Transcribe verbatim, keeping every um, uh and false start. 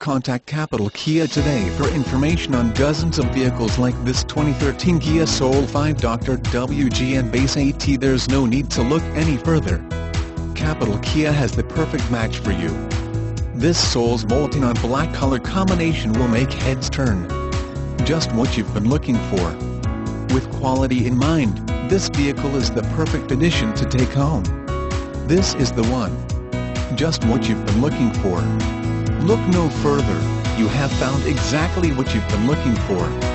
Contact Capital Kia today for information on dozens of vehicles like this twenty thirteen Kia Soul five Doctor W G N Base A T. There's no need to look any further. Capital Kia has the perfect match for you. This Soul's molten on black color combination will make heads turn. Just what you've been looking for. With quality in mind, this vehicle is the perfect addition to take home. This is the one. Just what you've been looking for. Look no further, you have found exactly what you've been looking for.